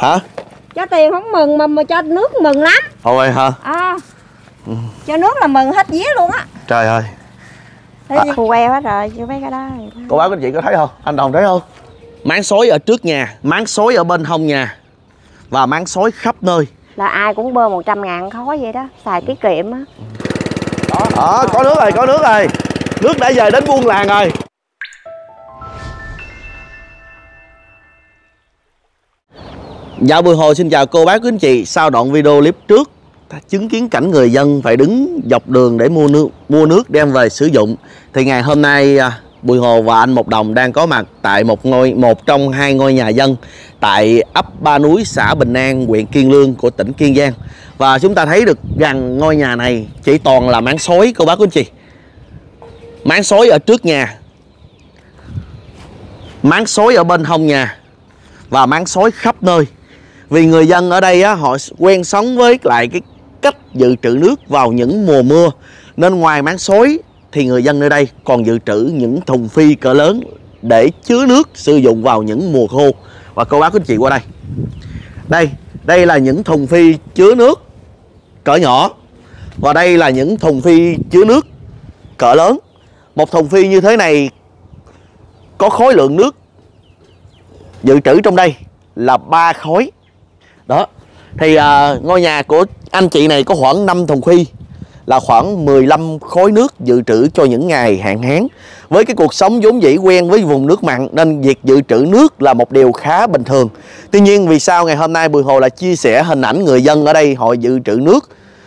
Hả? Cho tiền không mừng mà cho nước mừng lắm. Thôi hả? Cho nước là mừng hết vía luôn á. Trời ơi. Thấy gì queo hết rồi, chưa mấy cái đó. Cô bác anh chị có thấy không? Anh Đồng thấy không? Máng xối ở trước nhà, máng xối ở bên hông nhà và máng xối khắp nơi. Là ai cũng bơm 100.000 khói vậy đó, xài tiết kiệm á. Đó, có nước rồi, có nước rồi. Nước đã về đến buôn làng rồi. Dạ Bùi Hồ xin chào cô bác quý anh chị. Sau đoạn video clip trước ta chứng kiến cảnh người dân phải đứng dọc đường để mua nước đem về sử dụng, thì ngày hôm nay Bùi Hồ và anh Một Đồng đang có mặt tại một trong hai ngôi nhà dân tại ấp Ba Núi, xã Bình An, huyện Kiên Lương của tỉnh Kiên Giang. Và chúng ta thấy được gần ngôi nhà này chỉ toàn là máng xối cô bác quý anh chị. Máng xối ở trước nhà, máng xối ở bên hông nhà và máng xối khắp nơi. Vì người dân ở đây họ quen sống với lại cái cách dự trữ nước vào những mùa mưa, nên ngoài máng xối thì người dân nơi đây còn dự trữ những thùng phi cỡ lớn để chứa nước sử dụng vào những mùa khô. Và cô bác quý anh chị qua đây. Đây là những thùng phi chứa nước cỡ nhỏ, và đây là những thùng phi chứa nước cỡ lớn. Một thùng phi như thế này có khối lượng nước dự trữ trong đây là 3 khối. Đó. Thì ngôi nhà của anh chị này có khoảng 5 thùng phi, là khoảng 15 khối nước dự trữ cho những ngày hạn hán. Với cái cuộc sống vốn dĩ quen với vùng nước mặn nên việc dự trữ nước là một điều khá bình thường. Tuy nhiên vì sao ngày hôm nay Bùi Hồ lại chia sẻ hình ảnh người dân ở đây họ dự trữ nước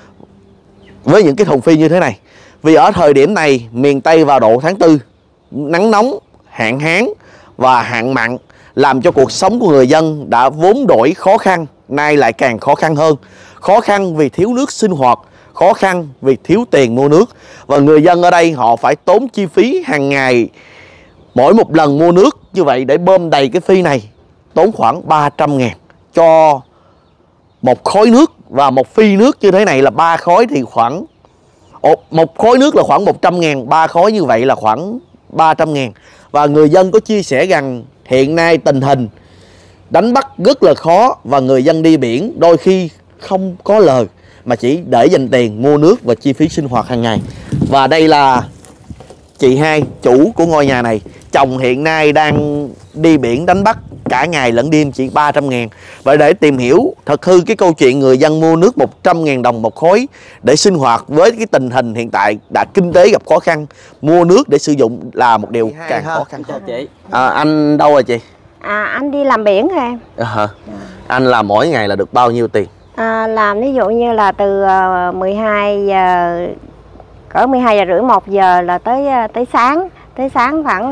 với những cái thùng phi như thế này? Vì ở thời điểm này miền Tây vào độ tháng 4, nắng nóng, hạn hán và hạn mặn làm cho cuộc sống của người dân đã vốn đổi khó khăn, nay lại càng khó khăn hơn. Khó khăn vì thiếu nước sinh hoạt, khó khăn vì thiếu tiền mua nước. Và người dân ở đây họ phải tốn chi phí hàng ngày mỗi một lần mua nước như vậy để bơm đầy cái phi này, tốn khoảng 300.000 cho một khối nước. Và một phi nước như thế này là 3 khối thì khoảng một khối nước là khoảng 100.000, 3 khối như vậy là khoảng 300.000. Và người dân có chia sẻ rằng hiện nay tình hình đánh bắt rất là khó và người dân đi biển đôi khi không có lời mà chỉ để dành tiền mua nước và chi phí sinh hoạt hàng ngày. Và đây là chị Hai, chủ của ngôi nhà này. Chồng hiện nay đang đi biển đánh bắt cả ngày lẫn đêm chỉ 300.000. Vậy để tìm hiểu thật hư cái câu chuyện người dân mua nước 100.000 đồng một khối để sinh hoạt với cái tình hình hiện tại đã kinh tế gặp khó khăn, mua nước để sử dụng là một điều càng khó khăn. Chào chị. Anh đâu rồi chị? Anh đi làm biển hả em? Anh làm mỗi ngày là được bao nhiêu tiền? Làm ví dụ như là từ 12 giờ, cỡ 12 giờ rưỡi 1 giờ là tới sáng khoảng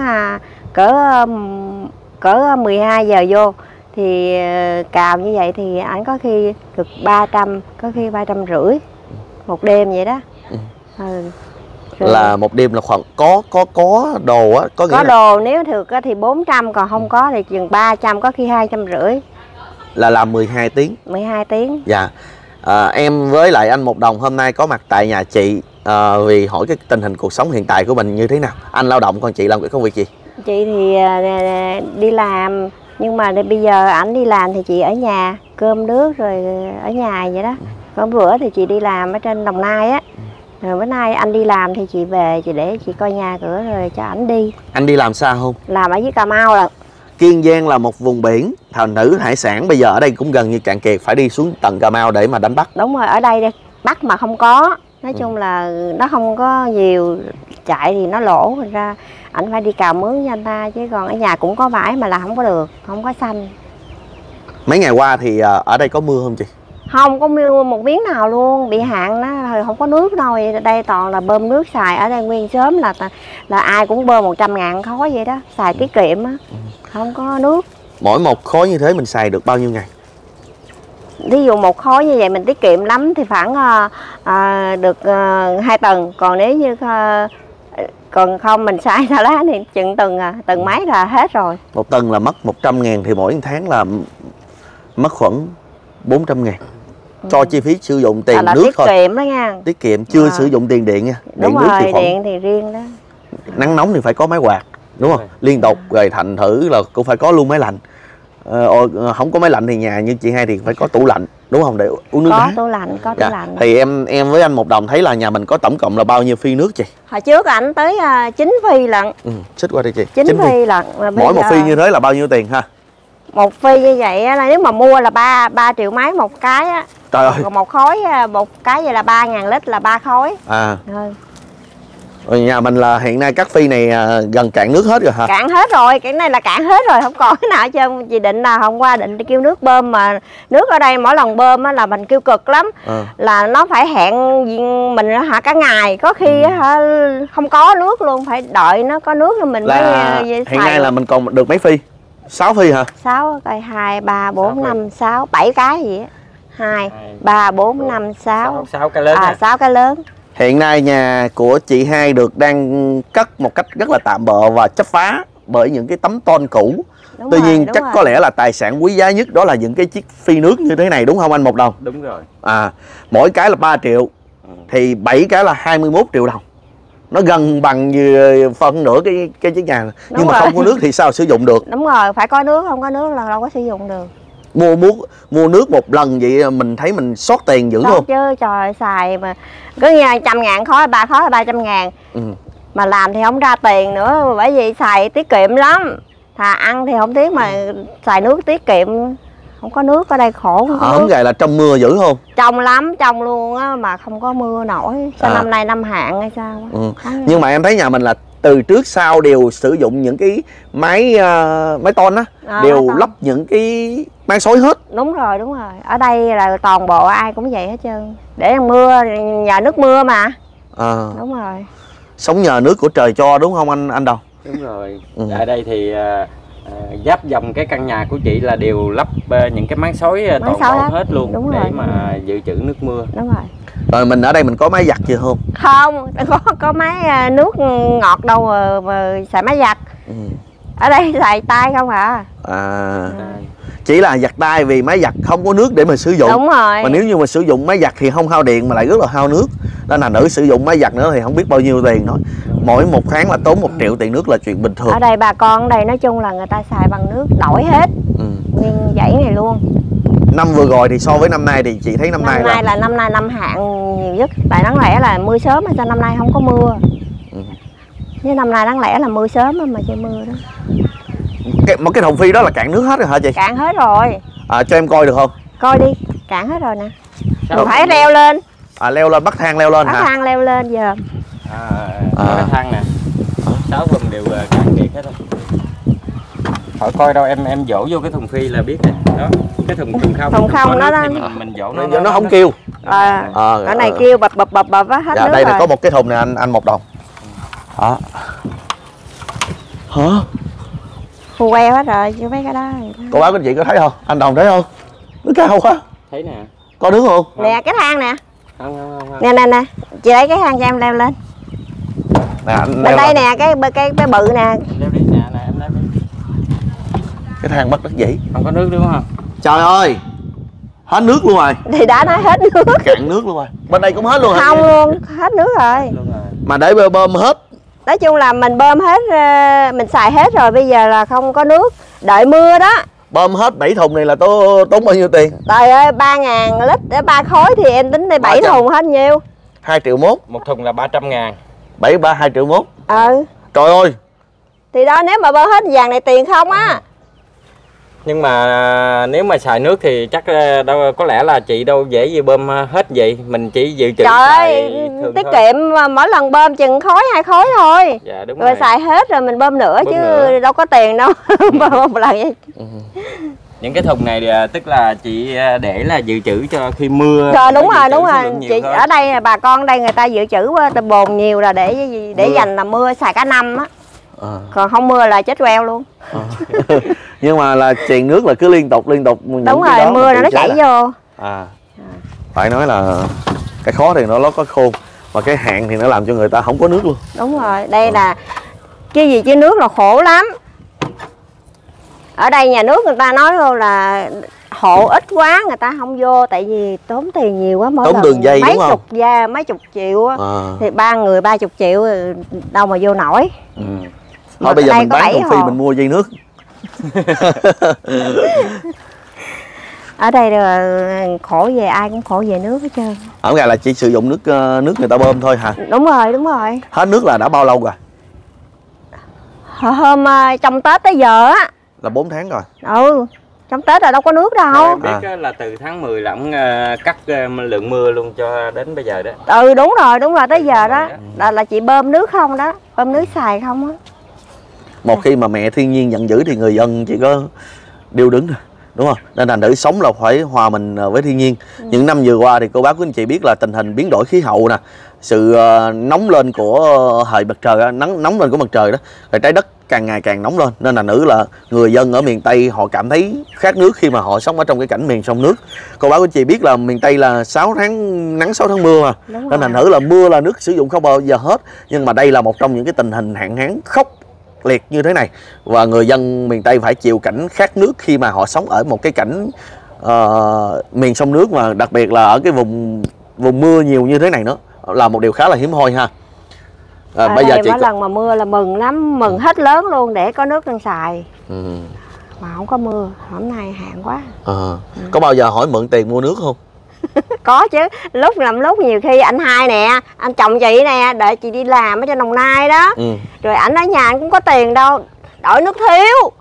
cỡ 12 giờ vô thì cào như vậy thì anh có khi được 300, có khi 350 một đêm vậy đó. Là một đêm là khoảng có đồ á, có đồ nếu được thì 400, còn không có thì chừng 300, có khi 250. Là làm 12 tiếng. 12 tiếng. Dạ. Em với lại anh Một Đồng hôm nay có mặt tại nhà chị vì hỏi cái tình hình cuộc sống hiện tại của mình như thế nào. Anh lao động còn chị làm cái công việc gì? Chị thì đi làm, nhưng mà bây giờ ảnh đi làm thì chị ở nhà cơm nước rồi ở nhà vậy đó. Có bữa thì chị đi làm ở trên Đồng Nai á. Rồi bữa nay anh đi làm thì chị về chị để chị coi nhà cửa rồi cho ảnh đi. Anh đi làm xa không? Làm ở dưới Cà Mau là. Kiên Giang là một vùng biển, thành thử hải sản bây giờ ở đây cũng gần như cạn kiệt, phải đi xuống tận Cà Mau để mà đánh bắt. Đúng rồi, ở đây bắt mà không có, nói chung là nó không có nhiều, chạy thì nó lỗ, thành ra ảnh phải đi cào mướn cho anh ta, chứ còn ở nhà cũng có bãi mà là không có được, không có xanh. Mấy ngày qua thì ở đây có mưa không chị? Không có mưa một miếng nào luôn, bị hạn đó, không có nước đâu. Đây toàn là bơm nước xài, ở đây nguyên xóm là ai cũng bơm 100.000 khối vậy đó, xài tiết kiệm á, không có nước. Mỗi một khối như thế mình xài được bao nhiêu ngày? Ví dụ một khối như vậy mình tiết kiệm lắm thì khoảng được 2 tuần, còn nếu như còn không mình xài thả lá thì chừng tuần mấy là hết rồi. Một tuần là mất 100.000 thì mỗi tháng là mất khoảng 400.000 cho chi phí sử dụng tiền nước tiết thôi. Tiết kiệm đó nha. Tiết kiệm chưa sử dụng tiền điện nha. Đúng điện rồi, nước thì khoảng... điện thì riêng đó. Nắng nóng thì phải có máy quạt, đúng không? Liên tục rồi thành thử là cũng phải có luôn máy lạnh. Không có máy lạnh thì nhà như chị Hai thì phải có tủ lạnh đúng không, để uống nước Có đá. tủ lạnh, có tủ lạnh. Thì em với anh Một Đồng thấy là nhà mình có tổng cộng là bao nhiêu phi nước chị? Hồi trước ảnh tới 9 phi lận. Xích qua đây chị. 9 phi lận. Mỗi một phi như thế là bao nhiêu tiền ha? Một phi như vậy là nếu mà mua là 3 triệu mấy một cái á. Trời ơi. Còn một khối, một cái vậy là 3.000 lít là 3 khối. Rồi nhà mình là hiện nay các phi này gần cạn nước hết rồi hả? Cạn hết rồi, cái này là cạn hết rồi, không còn cái nào hết trơn. Chị Định là hôm qua Định kêu nước bơm, mà nước ở đây mỗi lần bơm á là mình kêu cực lắm. Là nó phải hẹn mình hả cả ngày, có khi hả không có nước luôn, phải đợi nó có nước rồi mình mới hiện nay là mình còn được mấy phi? 6 phi hả? 6 cây, 2 3 4 5 6 7 cái gì á. 2 3 4 5 6 6 cái lớn. 6 cái lớn. Hiện nay nhà của chị Hai đang cất một cách rất là tạm bợ và chấp phá bởi những cái tấm tôn cũ. Tuy nhiên chắc có lẽ là tài sản quý giá nhất đó là những cái chiếc phi nước như thế này đúng không anh Một Đồng? Đúng rồi. Mỗi cái là 3 triệu thì 7 cái là 21 triệu đồng. Nó gần bằng như phân nửa cái chiếc nhà. Nhưng mà không có nước thì sao sử dụng được? Đúng rồi, phải có nước, không có nước là đâu có sử dụng được. Mua nước một lần vậy mình thấy mình sót tiền dữ không? Chứ trời, xài mà cứ như 100.000 khói, 3 khói là 300.000. Mà làm thì không ra tiền nữa, bởi vì xài tiết kiệm lắm. Thà ăn thì không tiếc mà xài nước tiết kiệm. Không có nước ở đây khổ. Không gài là trong mưa dữ không? Trong lắm, trong luôn á, mà không có mưa nổi. Sao năm nay năm hạn hay sao? Nhưng mà em thấy nhà mình là từ trước sau đều sử dụng những cái máy tôn á, đều lắp những cái máy xối hết. Đúng rồi, đúng rồi. Ở đây là toàn bộ ai cũng vậy hết trơn. Để mưa, nhờ nước mưa mà. Đúng rồi. Sống nhờ nước của trời cho đúng không anh Đồng? Đúng rồi. Ở đây thì giáp dòng cái căn nhà của chị là đều lắp những cái máy xối toàn bộ hết luôn. Đúng để rồi, mà dự trữ nước mưa. Đúng rồi. Rồi mình ở đây mình có máy giặt chưa không? Không, có máy nước ngọt đâu mà xài máy giặt. Ở đây xài tay không hả? Chỉ là giặt tay vì máy giặt không có nước để mà sử dụng. Đúng rồi. Mà nếu như mà sử dụng máy giặt thì không hao điện mà lại rất là hao nước. Nên là nữ sử dụng máy giặt nữa thì không biết bao nhiêu tiền thôi. Mỗi một tháng là tốn 1 triệu tiền nước là chuyện bình thường. Ở đây bà con ở đây nói chung là người ta xài bằng nước đổi hết. Nguyên dãy này luôn. Năm vừa rồi thì so với năm nay thì chị thấy năm nay là năm nay năm hạn nhiều nhất. Tại đáng lẽ là mưa sớm mà sao năm nay không có mưa. Với năm nay đáng lẽ là mưa sớm mà chơi mưa đó. Cái thùng phi đó là cạn nước hết rồi hả chị? Cạn hết rồi. Cho em coi được không? Coi đi, cạn hết rồi nè. Mình phải leo lên. Leo lên, bắt thang leo lên hả? Bắt thang leo lên giờ. Cái thang nè. 6 phần đều cạn kiệt hết rồi. Hỏi coi đâu, em dỗ vô cái thùng phi là biết nè. Đó, cái thùng không. Thùng không nó mình dỗ nó không kêu. Cái này kêu bập á, hết nước đây rồi. là có một cái thùng này anh Một Đồng. Hả? Khu queo hết rồi, chưa mấy cái đó. Cô bác anh chị có thấy không? Anh Đồng thấy không? Nó cao quá. Thấy nè. Có nước không? Nè cái thang nè. Không. Nè. Chị lấy cái thang cho em leo lên. Nè, anh bên đây nè, cái bự nè. Em leo đi nè, em leo đi. Cái thang bắt đất dĩ. Không có nước đúng không? Trời ơi. Hết nước luôn rồi. Thì đã nói hết nước. Cạn nước luôn rồi. Bên đây cũng hết luôn hả? Không luôn, hết nước rồi. Mà để bơm hết. Nói chung là mình bơm hết, mình xài hết rồi, bây giờ là không có nước, đợi mưa đó. Bơm hết 7 thùng này là tốn bao nhiêu tiền? Trời ơi, 3.000 lít để 3 khối thì em tính đây 7 thùng hết nhiêu? 2 triệu mốt. Một thùng là 300.000. 2 triệu mốt. Trời ơi. Thì đó, nếu mà bơm hết vàng này tiền không á. Nhưng mà nếu mà xài nước thì chắc đâu có lẽ là chị đâu dễ gì bơm hết vậy, mình chỉ dự trữ. Trời ơi, tiết kiệm mỗi lần bơm chừng khối 2 khối thôi. Dạ đúng rồi. Xài hết rồi mình bơm nữa chứ đâu có tiền đâu. Bơm một lần vậy. Những cái thùng này tức là chị để là dự trữ cho khi mưa. Rồi đúng rồi. Chị ở đây bà con ở đây người ta dự trữ bồn nhiều là để dành là mưa xài cả năm á. Còn không mưa là chết queo luôn. Nhưng mà là truyền nước là cứ liên tục đúng rồi, mưa nó chảy vô. Phải nói là cái khó thì nó có khôn, mà cái hạn thì nó làm cho người ta không có nước luôn. Đúng rồi, đây là cái gì chứ nước là khổ lắm. Ở đây nhà nước người ta nói luôn là hộ ít quá người ta không vô, tại vì tốn tiền nhiều quá, mỗi tốn đường dây đúng không? Mấy chục triệu á. Thì 3 người 30 triệu đâu mà vô nổi. Thôi bây giờ mình bán thùng phi mình mua dây nước. Ở đây là khổ về, ai cũng khổ về nước hết trơn. Ở ngoài là chỉ sử dụng nước người ta bơm thôi hả? Đúng rồi, đúng rồi. Hết nước là đã bao lâu rồi? Hôm trong Tết tới giờ á. Là 4 tháng rồi. Ừ, trong Tết là đâu có nước đâu. Em biết là từ tháng 10 là ông cắt lượng mưa luôn cho đến bây giờ đó. Ừ, đúng rồi, tới giờ đó. Là chị bơm nước không đó, bơm nước xài không á. Một khi mà mẹ thiên nhiên giận dữ thì người dân chỉ có điêu đứng thôi, đúng không? Nên thành thử sống là phải hòa mình với thiên nhiên. Những năm vừa qua thì cô bác quý anh chị biết là tình hình biến đổi khí hậu nè, sự nóng lên của hệ mặt trời, nóng lên của mặt trời đó, rồi trái đất càng ngày càng nóng lên, nên là là người dân ở miền Tây họ cảm thấy khát nước khi mà họ sống ở trong cái cảnh miền sông nước. Cô bác quý anh chị biết là miền Tây là 6 tháng nắng 6 tháng mưa mà, nên thành thử là mưa là nước sử dụng không bao giờ hết. Nhưng mà đây là một trong những cái tình hình hạn hán khốc liệt như thế này, và người dân miền Tây phải chịu cảnh khát nước khi mà họ sống ở một cái cảnh miền sông nước, mà đặc biệt là ở cái vùng mưa nhiều như thế này nữa, là một điều khá là hiếm hoi ha. Bây giờ mỗi lần mà mưa là mừng lắm, mừng hết lớn luôn để có nước đang xài. Mà không có mưa, hôm nay hạn quá. Có bao giờ hỏi mượn tiền mua nước không? Có chứ, lúc nhiều khi anh Hai nè, anh chồng chị nè, đợi chị đi làm ở trên Đồng Nai đó. Rồi ảnh ở nhà anh cũng có tiền đâu, đổi nước thiếu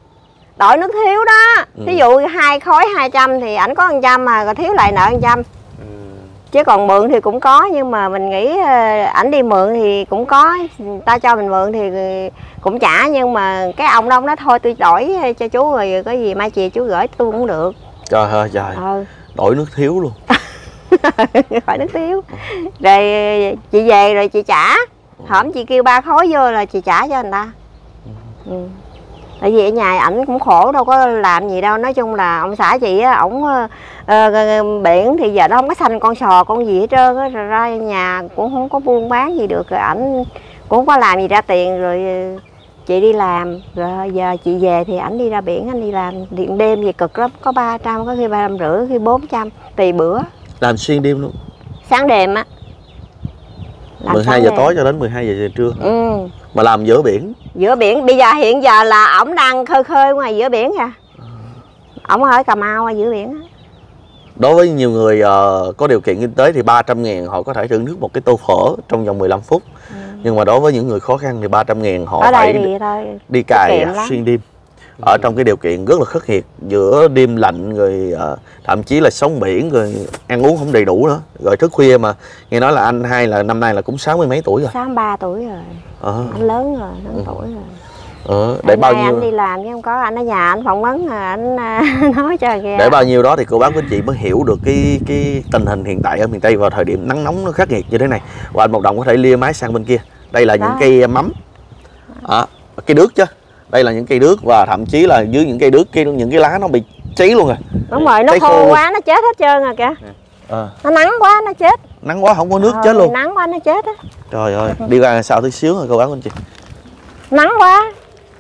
đó. Ví dụ 2 khối 200 thì ảnh có 100 mà, rồi thiếu lại nợ 100. Chứ còn mượn thì cũng có, nhưng mà mình nghĩ ảnh đi mượn thì cũng có, ta cho mình mượn thì cũng trả, nhưng mà cái ông đó nói thôi tôi đổi cho chú, rồi có gì mai chiều chú gửi tôi cũng được. Trời ơi trời, đổi nước thiếu luôn. Khỏi nước thiếu. Rồi chị về rồi chị trả, hổm chị kêu 3 khối vô là chị trả cho người ta. Tại vì ở nhà ảnh cũng khổ, đâu có làm gì đâu. Nói chung là ông xã chị á, ổng biển thì giờ nó không có sanh con sò con gì hết trơn á, rồi ra nhà cũng không có buôn bán gì được, rồi ảnh cũng không có làm gì ra tiền, rồi chị đi làm, rồi giờ chị về thì ảnh đi ra biển, anh đi làm điện đêm về cực lắm, có 300, có khi 350, khi 400 tùy bữa. Làm xuyên đêm luôn? Sáng đêm á. 12 giờ tối cho đến 12 giờ trưa. Mà làm giữa biển? Giữa biển, bây giờ hiện giờ là ổng đang khơi ngoài giữa biển kìa. Ổng ở Cà Mau ở giữa biển á. Đối với nhiều người có điều kiện kinh tế thì 300.000 họ có thể thưởng thức một cái tô phở trong vòng 15 phút. Nhưng mà đối với những người khó khăn thì 300.000 họ ở phải đi cày xuyên đêm. Ở trong cái điều kiện rất là khắc nghiệt, giữa đêm lạnh, rồi thậm chí là sống biển, rồi ăn uống không đầy đủ nữa, rồi thức khuya. Mà nghe nói là anh Hai là năm nay là cũng 60 mấy tuổi rồi. 63 tuổi rồi. Anh lớn rồi, lớn tuổi rồi. Để bao nhiêu anh đi làm chứ không có, anh ở nhà anh phỏng vấn, anh nói cho kìa. Để bao nhiêu đó thì cô bác quý chị mới hiểu được cái tình hình hiện tại ở miền Tây vào thời điểm nắng nóng nó khắc nghiệt như thế này. Và anh Một Đồng có thể lia máy sang bên kia. Đây là những cây mắm, cây đước chứ. Đây là những cây đước, và thậm chí là dưới những cây đước, những cái lá nó bị cháy luôn rồi. Đúng rồi, nó khô quá nó chết hết trơn rồi kìa. Nó nắng quá nó chết. Nắng quá không có nước chết luôn. Nắng quá nó chết á. Trời ơi, đi ra sao tí xíu rồi cô bác anh chị. Nắng quá.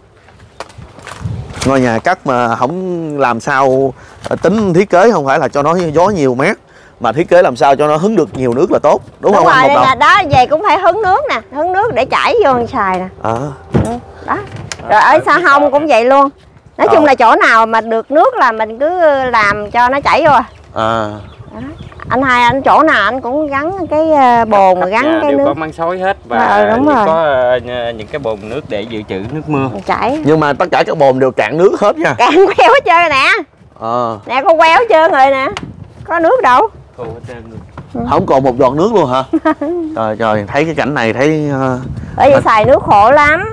Ngôi nhà cắt mà không làm sao tính thiết kế, không phải là cho nó gió nhiều mát, mà thiết kế làm sao cho nó hứng được nhiều nước là tốt, đúng không? Đúng rồi, đó về cũng phải hứng nước nè, hứng nước để chảy vô xài nè. Đó. Rồi ở xa hông cũng vậy luôn. Nói chung là chỗ nào mà được nước là mình cứ làm cho nó chảy vô. Anh Hai anh chỗ nào anh cũng gắn cái bồn, gắn cái nước. Có măng xối hết, và đúng rồi. có những cái bồn nước để dự trữ nước mưa chảy. Nhưng mà tất cả các bồn đều cạn nước hết nha. Cạn queo hết trơn nè. Nè con queo hết trơn rồi nè. Có nước đâu. Khô hết trơn luôn. Không còn một giọt nước luôn hả? Trời trời, thấy cái cảnh này thấy bởi vì xài nước khổ lắm.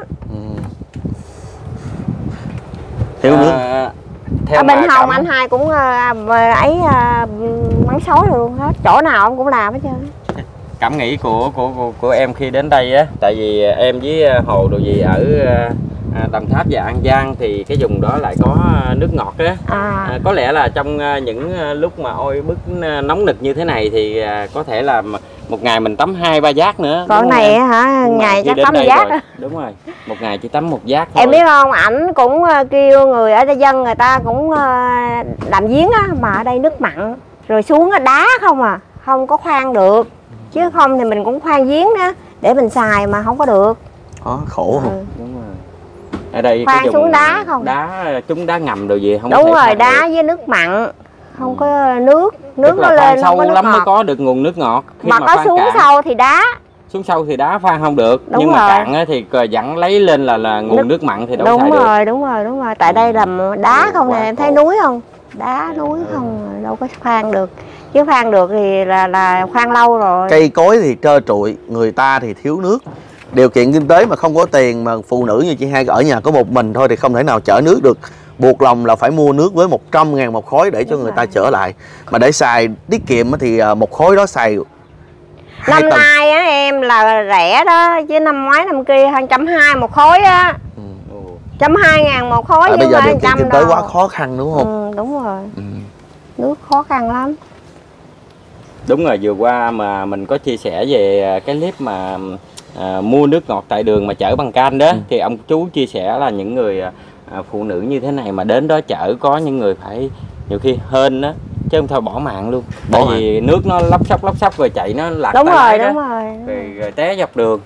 Thiếu nước. Ở bên Hồng anh Hai cũng ấy mắng xối luôn hết, chỗ nào ông cũng làm hết trơn. Cảm nghĩ của em khi đến đây á, tại vì em với Hồ đồ gì ở Đồng Tháp và An Giang thì cái vùng đó lại có nước ngọt á. Có lẽ là trong những lúc mà oi bức nóng nực như thế này thì có thể là một ngày mình tắm 2-3 giác nữa. Còn này hả, ngày chắc tắm giác đó. Đúng rồi, một ngày chỉ tắm 1 giác thôi. Em biết không, ảnh cũng kêu người ở đây dân người ta cũng làm giếng á, mà ở đây nước mặn rồi xuống đá không à, không có khoan được. Chứ không thì mình cũng khoan giếng đó để mình xài mà không có được. Khổ không? Đúng rồi. ở đây khoan xuống đá không? Đá chúng đá ngầm đồ gì không? Đúng rồi, được. đá với nước mặn, không có nước nó lên sâu không có lắm nước mới ngọt. có được nguồn nước ngọt. Khi mà có xuống sâu thì đá. Xuống sâu thì đá khoan không được. Đúng nhưng rồi. mà cạn thì vẫn lấy lên là nguồn nước mặn thì đâu xài được. Đúng rồi. Tại đây là đá không nè, em thấy núi không? Đá núi không, đâu có khoan được. Chứ khoan được thì là khoan lâu rồi. Cây cối thì trơ trụi, người ta thì thiếu nước. Điều kiện kinh tế mà không có tiền, mà phụ nữ như chị Hai ở nhà có một mình thôi thì không thể nào chở nước được. Buộc lòng là phải mua nước với 100.000 một khối để cho người ta chở lại. Mà để xài tiết kiệm thì một khối đó xài 2 năm tuần. nay á em là rẻ đó, chứ năm ngoái năm kia 120 một khối á. 120.000 một khối. Bây giờ điều kiện kinh tế quá khó khăn đúng không? Đúng rồi. Nước khó khăn lắm. Đúng rồi, vừa qua mà mình có chia sẻ về cái clip mà mua nước ngọt tại đường mà chở bằng can đó. Thì ông chú chia sẻ là những người phụ nữ như thế này mà đến đó chở, có những người phải nhiều khi hên đó, chứ không thôi bỏ mạng luôn. Tại vì nước nó lóc xóc rồi chạy nó lạc đúng tay rồi, rồi té dọc đường.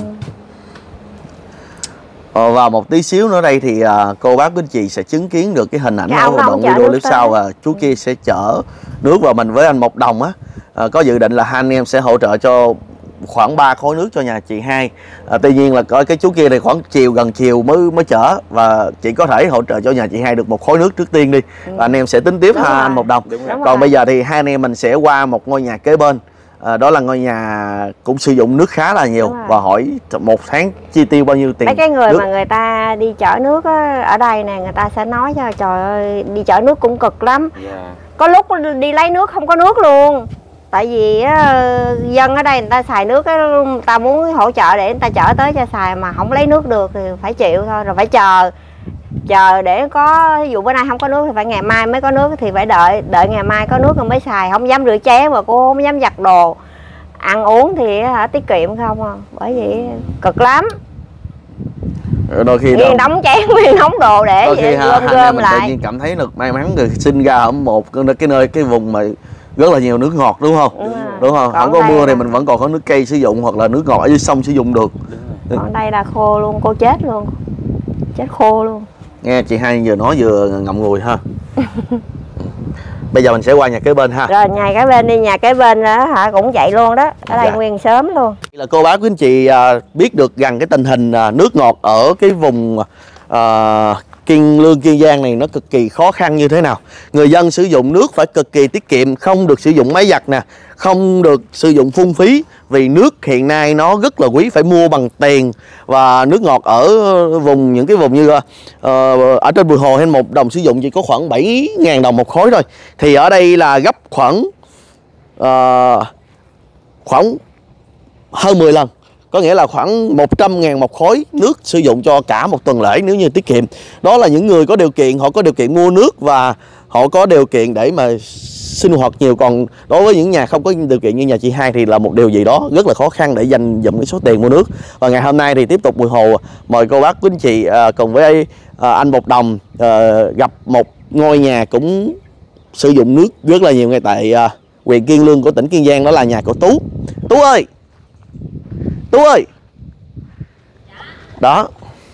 Và một tí xíu nữa đây thì cô bác quý anh chị sẽ chứng kiến được cái hình ảnh ở một đoạn video clip sau, và chú kia sẽ chở nước vào mình với anh Một Đồng á. Có dự định là hai anh em sẽ hỗ trợ cho khoảng 3 khối nước cho nhà chị Hai. Tuy nhiên là có cái chú kia thì khoảng gần chiều mới chở, và chị có thể hỗ trợ cho nhà chị Hai được 1 khối nước trước tiên đi, và anh em sẽ tính tiếp ha anh Một Đồng. Còn bây giờ thì hai anh em mình sẽ qua một ngôi nhà kế bên. Đó là ngôi nhà cũng sử dụng nước khá là nhiều, và hỏi 1 tháng chi tiêu bao nhiêu tiền. Mấy cái người nước mà người ta đi chở nước á, ở đây nè, người ta sẽ nói cho trời ơi đi chở nước cũng cực lắm. Có lúc đi lấy nước không có nước luôn. Tại vì dân ở đây người ta xài nước, người ta muốn hỗ trợ để người ta chở tới cho xài, mà không lấy nước được thì phải chịu thôi, rồi phải chờ để có, ví dụ bữa nay không có nước thì phải ngày mai mới có nước, thì phải đợi ngày mai có nước rồi mới xài. Không dám rửa chén và cô không dám giặt đồ. Ăn uống thì tiết kiệm không à, bởi vì cực lắm. Đôi khi Nguyên đóng chén, nguyên đóng đồ để đôi khi gom mình lại. tự nhiên cảm thấy được may mắn rồi sinh ra ở một cái vùng mà rất là nhiều nước ngọt, đúng không? Đúng không? Không có mưa thì mình vẫn còn có nước cây sử dụng, hoặc là nước ngọt ở dưới sông sử dụng được. Còn đây là khô luôn, cô chết luôn, chết khô luôn. Nghe chị Hai vừa nói vừa ngậm ngùi ha. Bây giờ mình sẽ qua nhà kế bên ha. Rồi nhà kế bên đi, nhà kế bên đó hả cũng vậy luôn đó. Ở đây nguyên sớm luôn. Là cô bác quý anh chị biết được rằng cái tình hình nước ngọt ở cái vùng Kiên Lương, Kiên Giang này nó cực kỳ khó khăn như thế nào. Người dân sử dụng nước phải cực kỳ tiết kiệm, không được sử dụng máy giặt nè, không được sử dụng phung phí, vì nước hiện nay nó rất là quý, phải mua bằng tiền. Và nước ngọt ở những cái vùng như ở trên Bùi Hồ hay Một Đồng sử dụng chỉ có khoảng 7.000 đồng một khối thôi. Thì ở đây là gấp khoảng hơn 10 lần. Có nghĩa là khoảng 100.000 một khối nước sử dụng cho cả một tuần lễ nếu như tiết kiệm. Đó là những người có điều kiện, họ có điều kiện mua nước và họ có điều kiện để mà sinh hoạt nhiều. Còn đối với những nhà không có điều kiện như nhà chị Hai thì là một điều gì đó rất là khó khăn để dành dụm cái số tiền mua nước. Và ngày hôm nay thì tiếp tục Bùi Hồ mời cô bác quý anh chị cùng với anh Một Đồng gặp một ngôi nhà cũng sử dụng nước rất là nhiều ngay tại huyện Kiên Lương của tỉnh Kiên Giang. Đó là nhà của Tú. Tú ơi! Tú ơi! Đó.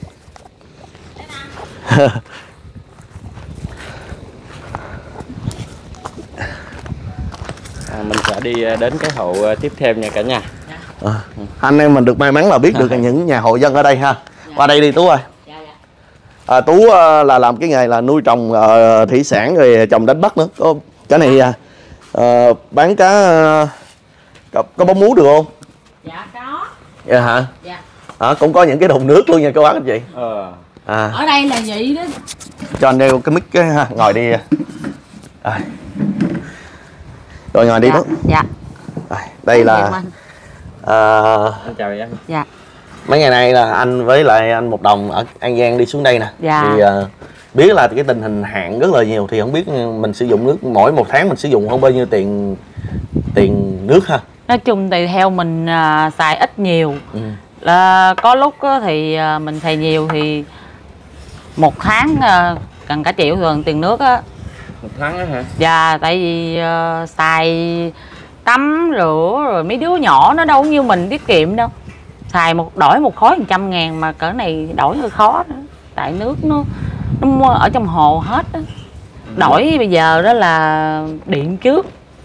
Mình sẽ đi đến cái hộ tiếp theo nha cả nhà. Anh em mình được may mắn là biết được những nhà hộ dân ở đây ha. Qua đây đi Tú ơi. Tú là làm cái nghề là nuôi trồng thủy sản rồi trồng đánh bắt nữa. Cái này bán cá có bóng muối được không? Dạ có. Dạ hả? Dạ. Cũng có những cái thùng nước luôn nha cô bác anh chị. Ở đây là vậy đó. Cho anh đeo cái mic ha, ngồi đi. Rồi ngồi đi đó. Dạ. Đây là Chào em. Dạ. mấy ngày nay là anh với lại anh Một Đồng ở An Giang đi xuống đây nè. Dạ. Thì biết là cái tình hình hạn rất là nhiều, thì không biết mình sử dụng nước mỗi một tháng mình sử dụng không bao nhiêu tiền nước ha. Nói chung tùy theo mình xài ít nhiều. Có lúc thì mình xài nhiều thì một tháng gần cả triệu gần tiền nước á. Một tháng á hả? Dạ, tại vì xài tắm rửa rồi mấy đứa nhỏ nó đâu như mình tiết kiệm đâu. Xài đổi một khối 100.000 mà cỡ này đổi hơi khó nữa. tại nước nó ở trong hồ hết đó. Đổi bây giờ đó là điện trước.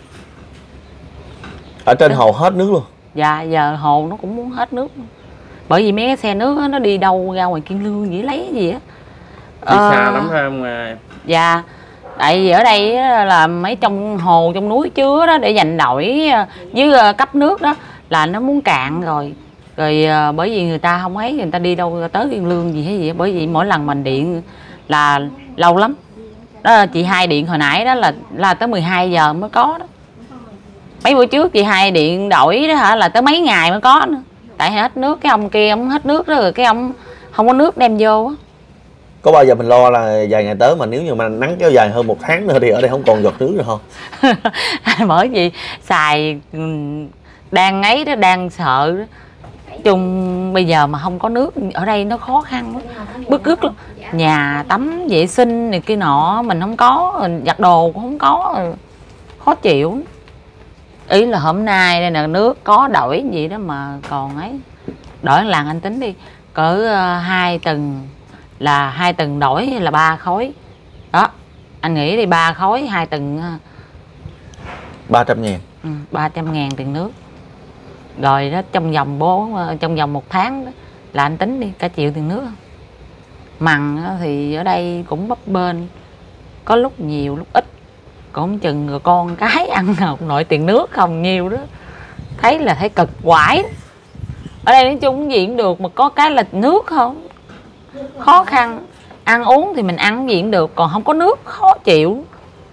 Ở trên hồ hết nước luôn? Dạ, giờ hồ nó cũng muốn hết nước. Bởi vì mấy cái xe nước đó, nó đi đâu ra ngoài Kiên Lương vậy lấy gì á. Đi xa lắm phải không? Dạ, tại vì ở đây là mấy trong hồ trong núi chứa đó để dành đổi với cấp nước đó là nó muốn cạn rồi. Rồi bởi vì người ta không ấy, người ta đi đâu tới Kiên Lương gì hay gì. Bởi vì mỗi lần mình điện là lâu lắm. Đó là chị Hai điện hồi nãy đó là tới 12 giờ mới có đó. Mấy bữa trước chị Hai điện đổi đó hả là tới mấy ngày mới có nữa. Tại hết nước, cái ông kia ông hết nước đó rồi cái ông không có nước đem vô á. Có bao giờ mình lo là vài ngày tới mà nếu như mà nắng kéo dài hơn 1 tháng nữa thì ở đây không còn giọt nước nữa không? Bởi vì xài đang ấy đó, đang sợ đó. Chung bây giờ mà không có nước ở đây nó khó khăn lắm, bức rứt lắm. Nhà tắm vệ sinh này kia nọ mình không có, giặt đồ cũng không có, khó chịu. Ý là hôm nay đây là nước có đổi gì đó mà còn ấy. Đổi làng anh tính đi cỡ 2 tuần là 2 tuần đổi hay là 3 khối đó, anh nghĩ đi 3 khối 2 tuần 300.000. 300.000 tiền nước. Rồi đó trong vòng 1 tháng đó, là anh tính đi cả triệu tiền nước. Mặn thì ở đây cũng bấp bênh, có lúc nhiều lúc ít, cũng chừng rồi con cái ăn học nội tiền nước không nhiều đó, thấy cực quải. Ở đây nói chung gì cũng được mà có cái là nước không khó khăn. Ăn uống thì mình ăn gì cũng được, còn không có nước khó chịu.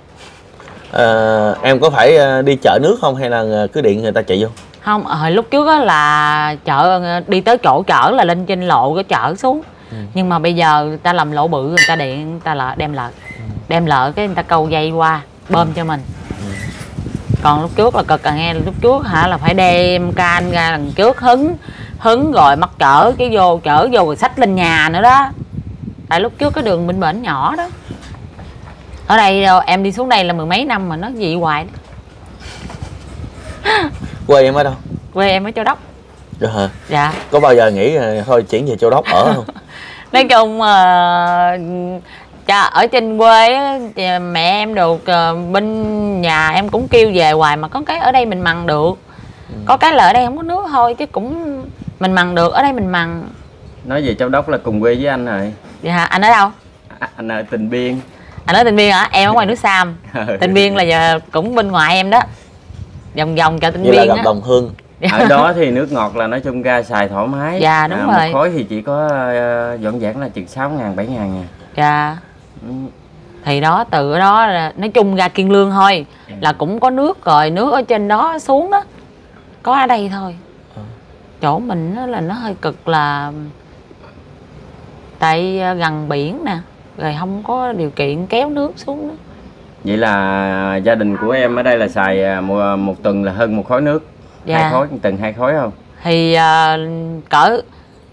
Em có phải đi chợ nước không hay là cứ điện người ta chạy vô? Không, hồi lúc trước á là chợ đi tới chỗ chợ là lên trên lộ cái chợ xuống. Nhưng mà bây giờ người ta làm lộ bự, người ta điện, người ta là đem lợn. Đem lợn cái người ta câu dây qua bơm cho mình. Còn lúc trước là cực à nghe, lúc trước hả là phải đem can ra đằng trước hứng rồi mắc chở vô rồi xách lên nhà nữa đó. Tại lúc trước cái đường Bình Bển nhỏ đó. Ở đây em đi xuống đây là 10 mấy năm mà nó dị hoài đó. Quê em ở đâu? Quê em ở Châu Đốc. Được hả? Dạ. Có bao giờ nghĩ thôi chuyển về Châu Đốc ở không? Nói chung ở trên quê á, mẹ em được bên nhà em cũng kêu về hoài mà có cái ở đây mình mặn được. Có cái là ở đây không có nước thôi chứ cũng mình mặn được, ở đây mình mặn. Nói về Châu Đốc là cùng quê với anh rồi. Dạ, anh ở đâu? Anh ở Tịnh Biên. Anh ở Tịnh Biên hả? Em ở ngoài núi Sam. Tịnh Biên là giờ cũng bên ngoài em đó. Vòng vòng chợ Tịnh Như Biên là gặp á. Đồng Hương. Ở đó thì nước ngọt là nói chung ra xài thoải mái. Dạ đúng rồi. Một khối thì chỉ có dọn dãn là chừng 6.000 7.000 nha. Dạ. Thì đó từ đó là, nói chung ra Kiên Lương thôi là cũng có nước rồi, nước ở trên đó xuống đó. Có ở đây thôi. Chỗ mình đó là nó hơi cực là tại gần biển nè, rồi không có điều kiện kéo nước xuống đó. Vậy là gia đình của em ở đây là xài một tuần là hơn 1 khối nước. Dạ. 2 khối, tuần 2 khối không? Thì cỡ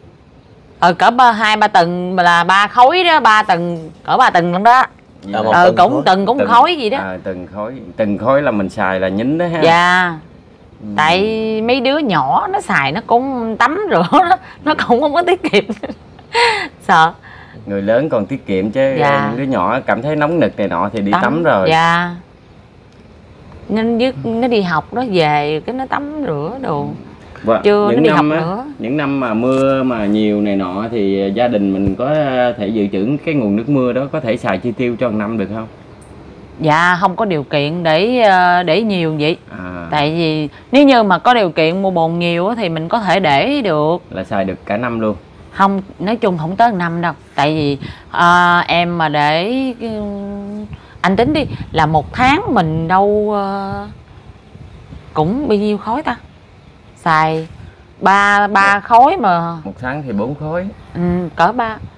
2-3 tuần là 3 khối đó, 3 tuần cỡ 3 tuần luôn đó. Cũng tuần cũng khối gì đó. Từng khối là mình xài là nhín đó ha. Dạ. Tại mấy đứa nhỏ nó xài nó cũng tắm rửa đó, nó cũng không có tiết kiệm. Sợ. Người lớn còn tiết kiệm chứ. Dạ. Đứa nhỏ cảm thấy nóng nực này nọ thì đi tắm rồi. Dạ. Nên nó đi học nó về cái nó tắm rửa đồ. Chưa nó đi học nữa. Những năm mà mưa mà nhiều này nọ thì gia đình mình có thể dự trữ cái nguồn nước mưa đó, có thể xài chi tiêu cho 1 năm được không? Dạ không có điều kiện để nhiều vậy. Tại vì nếu như mà có điều kiện mua bồn nhiều thì mình có thể để được. Là xài được cả năm luôn? Không, nói chung không tới 1 năm đâu. Tại vì em mà để anh tính đi là 1 tháng mình đâu cũng bao nhiêu khối ta? Xài 3 khối mà 1 tháng thì 4 khối. Cỡ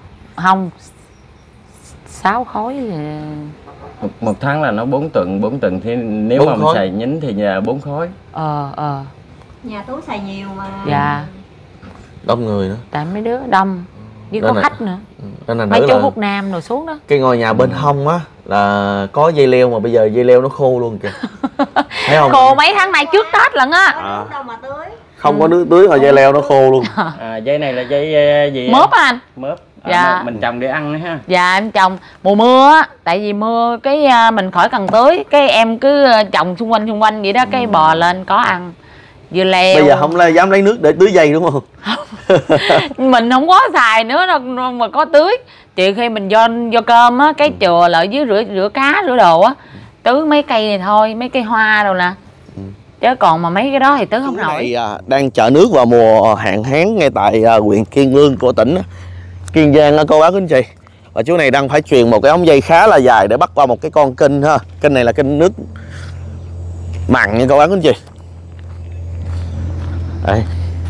6 khối thì... 1 tháng là nó 4 tuần thì nếu 4 mà mình khối. xài nhín thì nhà 4 khối. Nhà Tú xài nhiều mà. Dạ. Đông người nữa. Tại mấy đứa đông với có khách nữa. Nên là mấy chú Hút Nam rồi xuống đó. Cái ngôi nhà bên hông á là có dây leo mà bây giờ dây leo nó khô luôn kìa. Thấy không? Khô mấy tháng nay trước Tết lận á. Đâu mà tưới. Không có nước tưới rồi dây leo nó khô luôn. Dây này là dây gì? Mớp anh. Mớp. Dạ. Mình trồng để ăn nữa ha. Dạ em trồng mùa mưa á, tại vì mưa cái mình khỏi cần tưới, cái em cứ trồng xung quanh vậy đó, cái bò lên có ăn. Vừa leo. Bây giờ không dám lấy nước để tưới dây đúng không? Mình không có xài nữa đâu mà có tưới. Chỉ khi mình do cơm á, cái chùa lại dưới rửa cá rửa đồ á, tưới mấy cây này thôi, mấy cây hoa đâu nè. Chứ còn mà mấy cái đó thì tưới không nổi. Này đang chở nước vào mùa hạn hán ngay tại huyện Kiên Lương của tỉnh Kiên Giang đó cô bác anh chị. Và chú này đang phải truyền một cái ống dây khá là dài để bắt qua một cái con kênh ha. Kênh này là kênh nước mặn nha cô bác anh chị. Đây.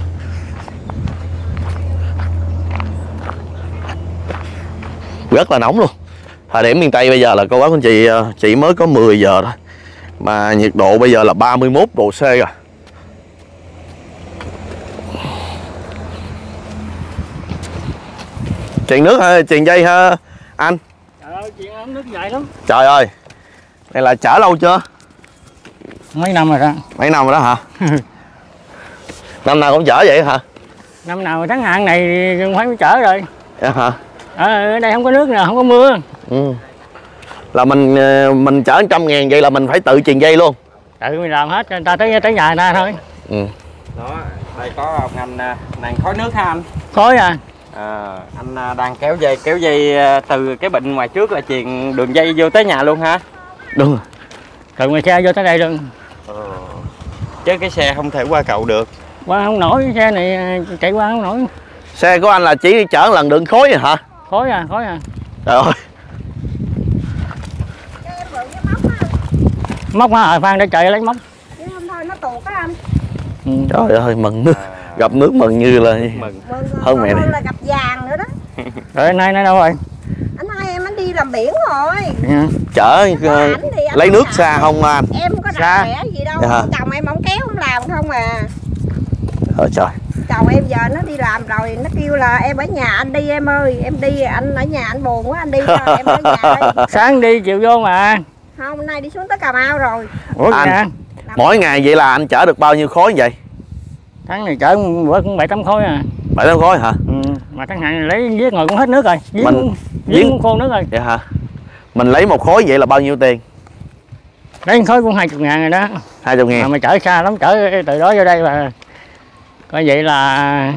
Rất là nóng luôn. Thời điểm miền Tây bây giờ là cô bác anh chị chỉ mới có 10 giờ thôi mà nhiệt độ bây giờ là 31 độ C rồi. Truyền nước hay truyền dây ha anh? Trời ơi, chuyện ống nước dài lắm. Trời ơi, này là chở lâu chưa? Mấy năm rồi đó. Mấy năm rồi đó hả? Năm nào cũng chở vậy hả? Năm nào tháng hạn này thì phải chở rồi. Dạ hả? Ở đây không có nước nào, không có mưa. Ừ. Là mình chở 100.000 vậy là mình phải tự truyền dây luôn. Tự mình làm hết, người ta tới nhà người ta thôi. Ừ. Đó, đây có ông anh nàng khói nước ha anh. Khói à. Anh đang kéo dây từ cái bệnh ngoài trước là truyền đường dây vô tới nhà luôn ha. Đúng rồi. Từ ngoài xe vô tới đây luôn. Chứ cái xe không thể qua cầu được. Qua không nổi, xe này chạy qua không nổi. Xe của anh là chỉ chở lần đường khối vậy hả? Khói à, khói à. Trời ơi. Móc hả? Phan để chạy lấy móc. Chứ không thôi nó tuột á anh. Ừ. Trời ơi, mừng nước. Gặp nước mừng như là Mừng. hơn mẹ này. Là gặp vàng nữa đó. Rồi anh hai đâu rồi? Anh hai em anh đi làm biển rồi. Ừ. Chở lấy nước không xa không anh? em có Xa. rạch rẽ gì đâu. Dạ. Chồng em không kéo không làm không à. Trời. Chồng em giờ nó đi làm rồi, nó kêu là em ở nhà anh đi em ơi, em đi anh ở nhà anh buồn quá anh đi thôi, em ở nhà đây. Sáng đi chiều vô mà. Không, hôm nay đi xuống tới Cà Mau rồi. Ủa Anh. nè. Mỗi ngày vậy là anh chở được bao nhiêu khối vậy? Tháng này chở bữa cũng 7-8 khối à. 7-8 khối hả? Ừ. Mà tháng hạn này lấy viết ngồi cũng hết nước rồi. Mình Viết cũng khô nước rồi. Vậy hả? Mình lấy một khối vậy là bao nhiêu tiền? Lấy khối cũng 20.000 rồi đó. 20.000. Mà chở xa lắm, chở từ đó vô đây mà coi vậy là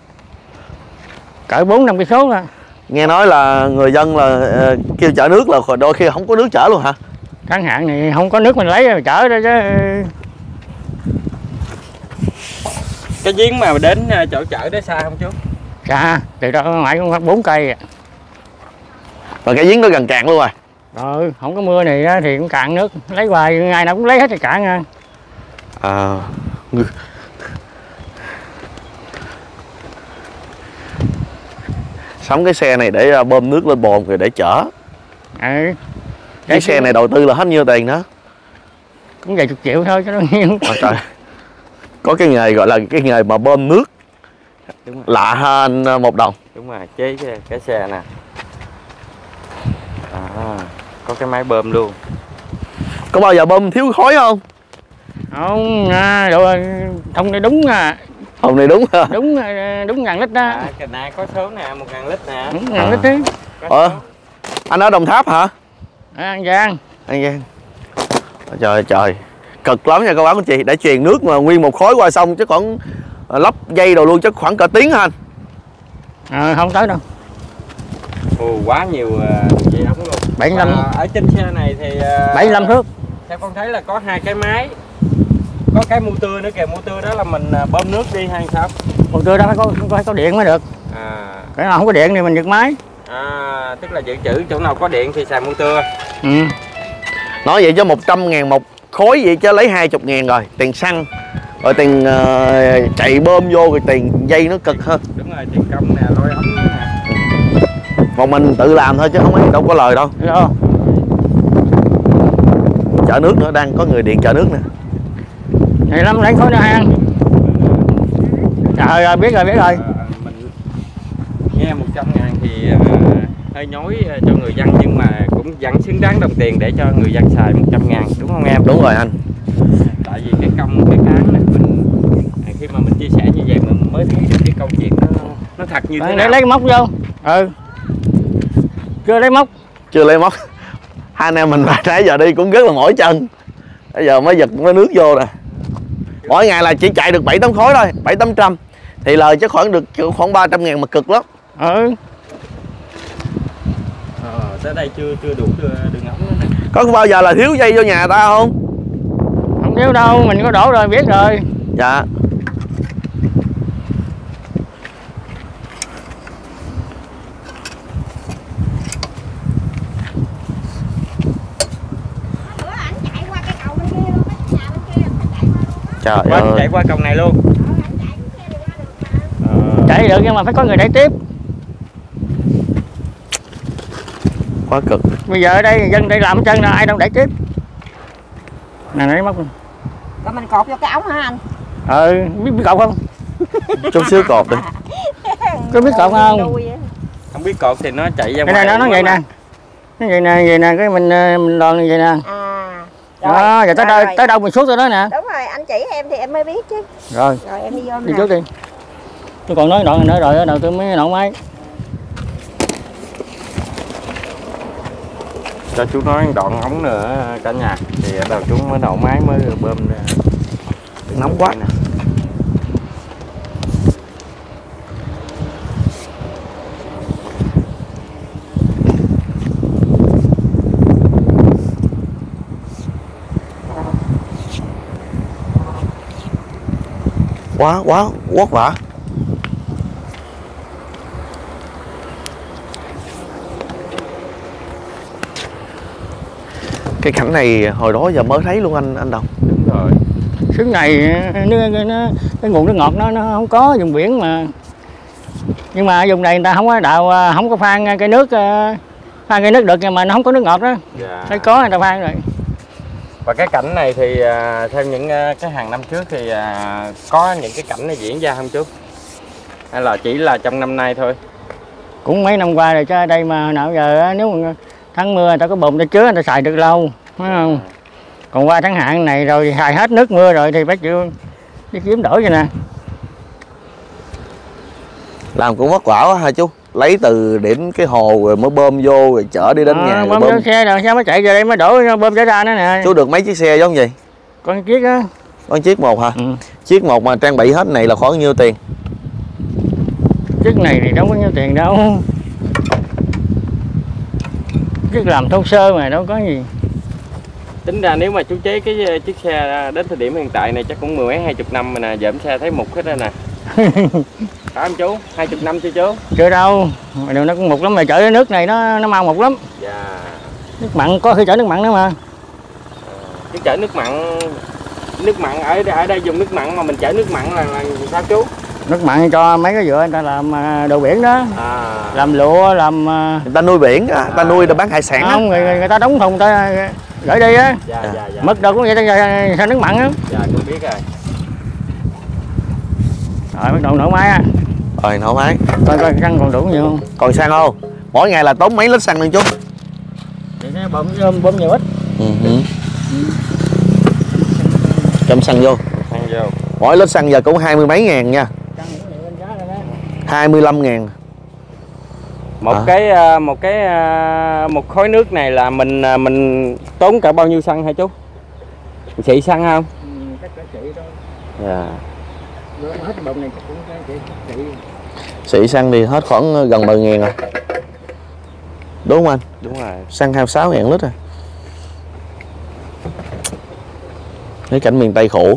cỡ 4-5 cây số à. Nghe nói là người dân là kêu chở nước là đôi khi không có nước chở luôn hả? Tháng hạn này không có nước mình lấy rồi chở đây chứ. Cái giếng mà đến chỗ chở đó xa không chú? Xa, từ đó ngoài cũng khoảng 4 cây à. Và cái giếng nó gần cạn luôn rồi. Rồi, không có mưa này thì cũng cạn nước, lấy hoài ngày nào cũng lấy hết thì cạn à. Sắm cái xe này để bơm nước lên bồn rồi để chở. Ừ. Cái xe này đầu tư là hết nhiêu tiền đó? Cũng vài chục triệu thôi chứ đâu nhiêu. Trời. Có cái nghề gọi là cái nghề mà bơm nước. Đúng rồi. Lạ hơn 1 đồng. Đúng rồi, chế cái xe nè. Có cái máy bơm luôn. Có bao giờ bơm thiếu khói không? Không, thông này đúng à. Hôm nay đúng hả? Đúng 1.000 lít đó. Cái này có số nè, 1.000 lít nè. Đúng 1.000 lít đấy. Anh ở Đồng Tháp hả? An Giang. An Giang. Trời. Cực lắm nha các bác anh chị. Để truyền nước mà nguyên một khối qua sông chứ còn lắp dây đồ luôn chứ khoảng cả tiếng hả anh? Không tới đâu. Quá nhiều dây ống luôn. 75. Ở trên xe này thì 75 thước. theo con thấy là có 2 cái máy. Có cái motor nữa kìa, motor đó là mình bơm nước đi hay sao? Motor đó phải có điện mới được. Cái nào không có điện thì mình giật máy. Tức là dự trữ chỗ nào có điện thì xài motor. Ừ. Nói vậy chứ 100.000 một khối vậy chứ lấy 20.000 rồi. Tiền xăng, rồi tiền chạy bơm vô, rồi tiền dây nó cực hơn. Đúng rồi, tiền công nè, lôi ống nè. Còn mình tự làm thôi chứ không đâu có lời đâu. Rồi. Chở nước nữa, đang có người điện chở nước nè. Này lắm lấy khối nữa hai ăn. Trời ơi, biết rồi. Mình nghe 100.000 thì hơi nhói cho người dân, nhưng mà cũng vẫn xứng đáng đồng tiền để cho người dân xài 100.000, đúng không em? Đúng rồi anh. Tại vì cái công cái cán này mình khi mà mình chia sẻ như vậy mình mới thấy được cái câu chuyện nó thật như thế nào. Để lấy cái móc vô. Ừ, chưa lấy móc. Chưa lấy móc. Hai anh em mình nãy giờ đi cũng rất là mỏi chân, bây giờ mới giật mới nước vô nè. Mỗi ngày là chỉ chạy được 7-8 khối thôi, 700-800 thì lời chắc khoảng được khoảng 300.000 mà cực lắm. Ừ. Tới đây chưa đủ đường ống nữa nè. Có bao giờ là thiếu dây vô nhà ta không? Không thiếu đâu, mình có đổ rồi biết rồi. Dạ. Trời ơi. Chạy qua cầu này luôn. Chạy được nhưng mà phải có người đẩy tiếp. Quá cực. Bây giờ ở đây dân đây làm chân là ai đâu đẩy tiếp. Nè lấy móc. Rồi mình cột vô cái ống hả anh? Ừ, biết cột không? Chút xíu cột đi. Có biết cột không? Không biết cột thì nó chạy ra Cái ngoài. này nó vậy nè. Nó vậy nè, cái mình đòn như vậy nè. Đó, giờ tới đâu mình xuống tới đó nè. Đúng rồi, anh chỉ em thì em mới biết chứ. Rồi. Rồi em đi vô Đi trước đi. Tôi còn nói đoạn nữa rồi ở đầu tôi mới nổ máy. Cho chú nói đoạn ống nữa cả nhà thì ở đầu chú mới nổ máy mới bơm ra. Nóng quá nè. Quá vất vả. Cái cảnh này hồi đó giờ mới thấy luôn anh Đồng. Đúng rồi. Xứ này cái nguồn nước ngọt nó không có vùng biển mà. Nhưng mà vùng này người ta không có đào, không có phan cái nước được nhưng mà nó không có nước ngọt đó. Dạ. Thấy có người ta phan rồi. Và cái cảnh này thì theo những cái hàng năm trước thì có những cái cảnh này diễn ra không chú? Hay là chỉ là trong năm nay thôi? Cũng mấy năm qua rồi chứ đây mà nào giờ nếu mà tháng mưa người ta có bồn ta chứa người ta xài được lâu, phải không? Còn qua tháng hạn này rồi thì xài hết nước mưa rồi thì phải chịu đi kiếm đổi vậy nè. Làm cũng vất vả quá hả chú? Lấy từ điểm cái hồ rồi mới bơm vô rồi chở đi đến nhà rồi bơm xe rồi sao mới chạy về đây mới đổ bơm trở ra nữa nè. Chú được mấy chiếc xe giống gì? Con chiếc á. Con chiếc một hả? Ừ. Chiếc một mà trang bị hết này là khoảng nhiêu tiền? Chiếc này thì đâu có nhiêu tiền đâu. Chiếc làm thô sơ mà đâu có gì. Tính ra nếu mà chú chế cái chiếc xe đến thời điểm hiện tại này chắc cũng 10 mấy 20 năm rồi nè, dởm xe thấy mục hết rồi nè. Phải không chú? 20 năm chưa chú? Chưa đâu, mà đường nó cũng mục lắm, mà chở cái nước này nó mau mục lắm. Dạ. Nước mặn có khi chở nước mặn nữa mà. Chứ chở nước mặn ở đây dùng nước mặn mà mình chở nước mặn là sao chú? Nước mặn cho mấy cái vựa người ta làm đồ biển đó. Làm lụa, làm người ta nuôi biển, người ta nuôi để bán hải sản. Không, người ta đóng thùng người ta gửi đi á. Dạ. Mực đâu cũng vậy, sao nước mặn á. Dạ, tôi biết rồi. Rồi bắt đầu nổ máy á. Rồi nổ máy. Coi xăng còn đủ nhiều không? Còn xăng không? Mỗi ngày là tốn mấy lít xăng luôn chú? Vậy nó bơm nhiều ít. Châm xăng vô. Mỗi lít xăng giờ cũng 20 mấy ngàn nha. 25.000. Một khối nước này là mình tốn cả bao nhiêu xăng hả chú? Xị xăng không? Chắc cả chị thôi. Dạ. Hết bơm này cũng chị. Xị xăng thì hết khoảng gần 10.000 rồi. Đúng không anh? Đúng rồi. Xăng 26.000 lít rồi. Thấy cảnh miền Tây khổ.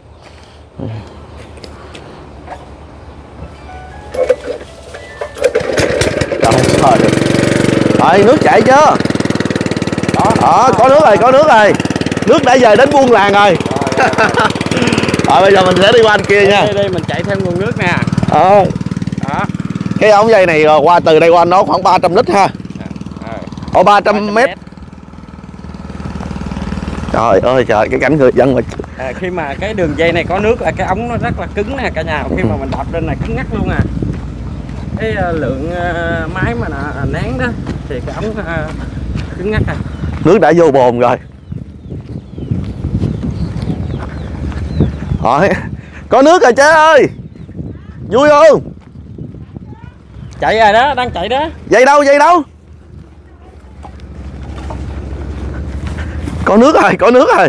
Rồi nước chảy chưa? Đó, có nước rồi. Nước đã về đến buôn làng rồi. Rồi bây giờ mình sẽ đi qua anh kia nha. Đây mình chạy theo nguồn nước nè. Đó. Cái ống dây này qua từ đây qua nó khoảng 300 lít ha. 300 mét. Trời ơi trời, cái cảnh người dân mà. Khi mà cái đường dây này có nước là cái ống nó rất là cứng nè cả nhà. Khi mà mình đạp lên này cứng ngắc luôn à. Cái lượng máy mà nén đó thì cái ống cứng ngắc à. Nước đã vô bồn rồi. Rồi, có nước rồi chế ơi. Vui không? Chạy rồi đó, đang chạy đó. Dây đâu, dây đâu? Có nước rồi, có nước rồi.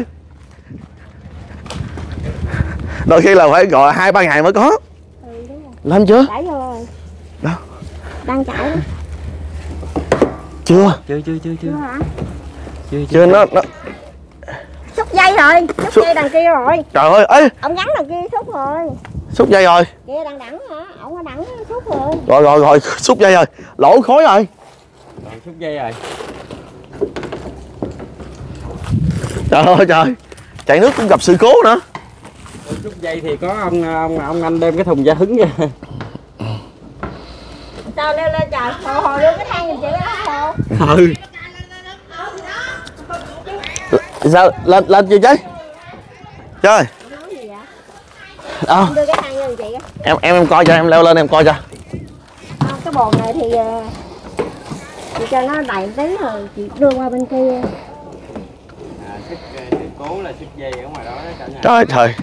Đôi khi là phải gọi 2-3 ngày mới có. Lên chưa? Chảy vô rồi. Đâu? Đang chảy đó. Chưa. Chưa hả? Chưa nó Xúc dây rồi, xúc dây đằng kia rồi. trời ơi, ê, Ông gắn đằng kia xúc rồi. xúc dây rồi. Kia đằng đẳng hả? Ông ở đẳng xúc rồi. Rồi, xúc dây rồi. Lỗ khối rồi. Còn xúc dây rồi. Trời ơi trời. Chạy nước cũng gặp sự cố nữa. Xúc dây thì có ông anh đem cái thùng gia hứng ra. Sao leo lên trời, hồ đưa cái thang giùm chị đó hồ. Ừ. Sao lên lên chưa chơi? Chơi. Đưa cái thang giùm chị. Em coi cho, em leo lên em coi cho. Cái bồn này thì chị cho nó đầy tí rồi chị đưa qua bên kia. Sự cố là xúc dây ở ngoài đó cả nhà. Trời trời.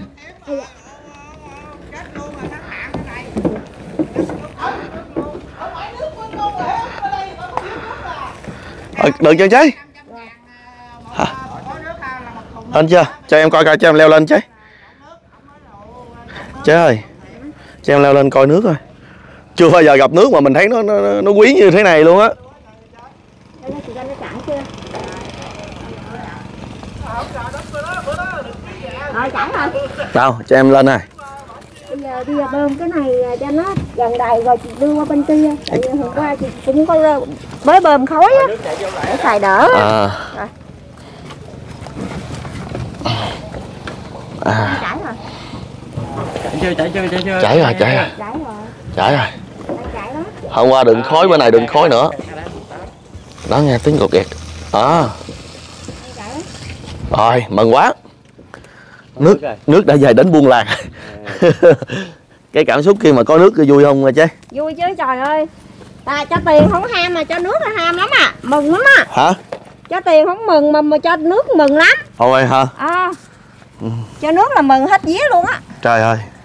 Được chưa chơi? Hả? Lên chưa? Cho em coi cho em leo lên chơi. Chơi ơi. Cho em leo lên coi nước coi. Chưa bao giờ gặp nước mà mình thấy nó quý như thế này luôn á. Rồi chảy rồi. Đâu, cho em lên này. Bây giờ bơm cái này cho nó gần đầy rồi chị đưa qua bên kia. Tại vì hôm qua chị cũng có mới bơm khối á để xài đỡ. Chảy rồi. Chạy chưa? Chảy rồi. Chảy rồi. Hôm qua đừng khói, bữa nay đừng khói nữa. Đó nghe tiếng gột gẹt. Rồi, mừng quá. Nước đã về đến buôn làng. Cái cảm xúc khi mà có nước vui không chứ? Vui chứ trời ơi. Ta cho tiền không ham mà cho nước là ham lắm à. Mừng lắm à. Hả? Cho tiền không mừng mà cho nước mừng lắm. Thôi hả? Cho nước là mừng hết vía luôn á. Trời ơi.